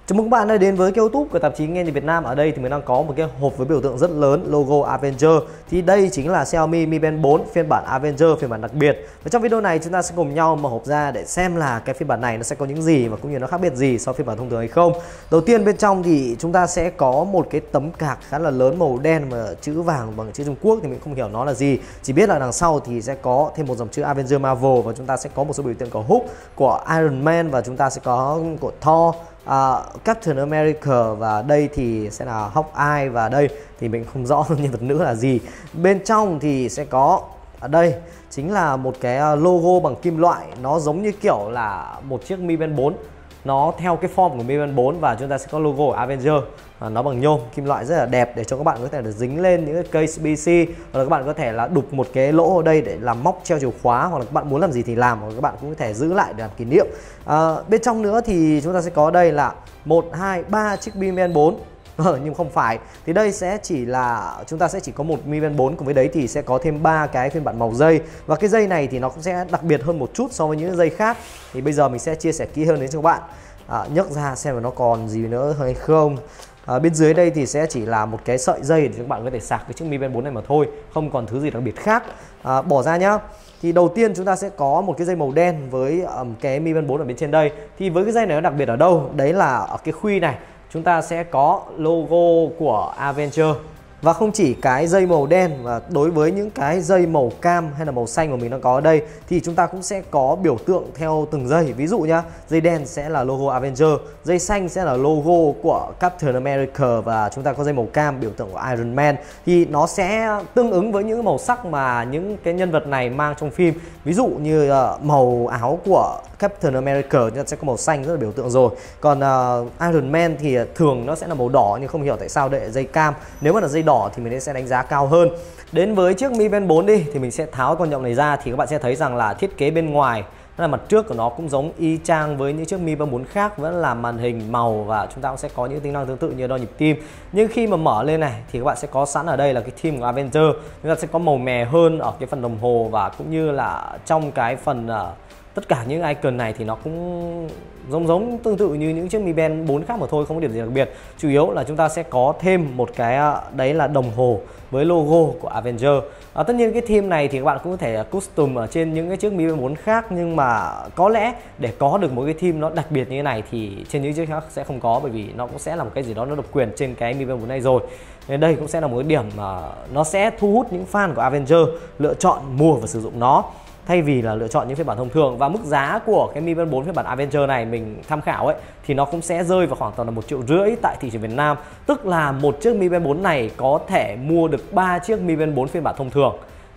Chào mừng các bạn đã đến với kênh YouTube của tạp chí Nghe Nhạc Việt Nam. Ở đây thì mình đang có một cái hộp với biểu tượng rất lớn logo Avenger. Thì đây chính là Xiaomi Mi Band 4 phiên bản Avenger, phiên bản đặc biệt. Và trong video này chúng ta sẽ cùng nhau mở hộp ra để xem là cái phiên bản này nó sẽ có những gì và cũng như nó khác biệt gì so với phiên bản thông thường hay không. Đầu tiên bên trong thì chúng ta sẽ có một cái tấm cạc khá là lớn màu đen mà chữ vàng bằng chữ Trung Quốc thì mình không hiểu nó là gì. Chỉ biết là đằng sau thì sẽ có thêm một dòng chữ Avenger Marvel và chúng ta sẽ có một số biểu tượng của Hulk, của Iron Man và chúng ta sẽ có của Thor, Captain America và đây thì sẽ là Hawkeye và đây thì mình không rõ nhân vật nữ là gì. Bên trong thì sẽ có ở đây chính là một cái logo bằng kim loại, nó giống như kiểu là một chiếc Mi Band 4, nó theo cái form của Mi Band 4 và chúng ta sẽ có logo của Avenger. Nó bằng nhôm kim loại rất là đẹp để cho các bạn có thể được dính lên những cái case PC, hoặc là các bạn có thể là đục một cái lỗ ở đây để làm móc treo chìa khóa, hoặc là các bạn muốn làm gì thì làm, hoặc là các bạn cũng có thể giữ lại để làm kỷ niệm. Bên trong nữa thì chúng ta sẽ có đây là 1, 2, 3 chiếc Mi Band 4. Nhưng không phải, thì đây sẽ chỉ là chúng ta sẽ chỉ có một Mi Band 4, cùng với đấy thì sẽ có thêm 3 cái phiên bản màu dây, và cái dây này thì nó cũng sẽ đặc biệt hơn một chút so với những dây khác. Thì bây giờ mình sẽ chia sẻ kỹ hơn đến cho các bạn, nhấc ra xem là nó còn gì nữa hay không. Bên dưới đây thì sẽ chỉ là một cái sợi dây để các bạn có thể sạc cái chiếc Mi Band 4 này mà thôi, không còn thứ gì đặc biệt khác. Bỏ ra nhá. Thì đầu tiên chúng ta sẽ có một cái dây màu đen với cái Mi Band 4 ở bên trên đây. Thì với cái dây này nó đặc biệt ở đâu? Đấy là ở cái khuy này chúng ta sẽ có logo của Avenger. Và không chỉ cái dây màu đen, và đối với những cái dây màu cam hay là màu xanh của mình đang có ở đây thì chúng ta cũng sẽ có biểu tượng theo từng dây. Ví dụ nhá, dây đen sẽ là logo Avenger, dây xanh sẽ là logo của Captain America, và chúng ta có dây màu cam biểu tượng của Iron Man. Thì nó sẽ tương ứng với những màu sắc mà những cái nhân vật này mang trong phim. Ví dụ như màu áo của Captain America sẽ có màu xanh rất là biểu tượng rồi. Còn Iron Man thì thường nó sẽ là màu đỏ, nhưng không hiểu tại sao đây là dây cam. Nếu mà là dây đỏ thì mình sẽ đánh giá cao hơn. Đến với chiếc Mi Band 4 đi thì mình sẽ tháo con nhộng này ra, thì các bạn sẽ thấy rằng là thiết kế bên ngoài là mặt trước của nó cũng giống y chang với những chiếc Mi Band 4 khác, vẫn là màn hình màu và chúng ta cũng sẽ có những tính năng tương tự như đo nhịp tim. Nhưng khi mà mở lên này thì các bạn sẽ có sẵn ở đây là cái theme của Avenger. Chúng ta sẽ có màu mè hơn ở cái phần đồng hồ, và cũng như là trong cái phần tất cả những icon này thì nó cũng giống tương tự như những chiếc Mi Band 4 khác mà thôi, không có điểm gì đặc biệt. Chủ yếu là chúng ta sẽ có thêm một cái đấy là đồng hồ với logo của Avenger. Tất nhiên cái theme này thì các bạn cũng có thể custom ở trên những cái chiếc Mi Band 4 khác, nhưng mà có lẽ để có được một cái theme nó đặc biệt như thế này thì trên những chiếc khác sẽ không có, bởi vì nó cũng sẽ là một cái gì đó nó độc quyền trên cái Mi Band 4 này rồi. Nên đây cũng sẽ là một cái điểm mà nó sẽ thu hút những fan của Avenger lựa chọn mua và sử dụng nó, thay vì là lựa chọn những phiên bản thông thường. Và mức giá của cái Mi Band 4 phiên bản Avenger này mình tham khảo ấy thì nó cũng sẽ rơi vào khoảng tầm là 1,5 triệu tại thị trường Việt Nam. Tức là một chiếc Mi Band 4 này có thể mua được 3 chiếc Mi Band 4 phiên bản thông thường.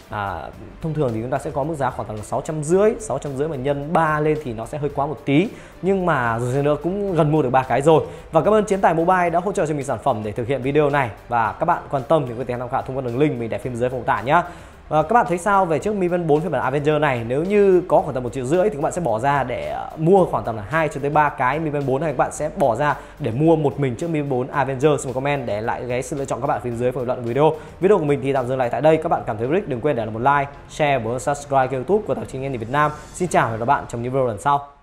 Thông thường thì chúng ta sẽ có mức giá khoảng tầm là 650 mà nhân 3 lên thì nó sẽ hơi quá một tí, nhưng mà rồi nữa cũng gần mua được 3 cái rồi. Và cảm ơn Chiến Tài Mobile đã hỗ trợ cho mình sản phẩm để thực hiện video này, và các bạn quan tâm thì có thể tham khảo thông qua đường link mình để phía dưới phần mô tả nhé. Các bạn thấy sao về chiếc Mi Band 4 phiên bản Avenger này? Nếu như có khoảng tầm 1,5 triệu thì các bạn sẽ bỏ ra để mua khoảng tầm là 2 cho tới 3 cái Mi Band 4, hay các bạn sẽ bỏ ra để mua một mình chiếc Mi Band 4 Avenger? Xin một comment để lại cái sự lựa chọn các bạn phía dưới phần bình luận video. Video của mình thì tạm dừng lại tại đây. Các bạn cảm thấy thích đừng quên để lại một like, share và subscribe kênh YouTube của tạp chí Nghe Nhạc Việt Nam. Xin chào và hẹn gặp lại bạn trong những video lần sau.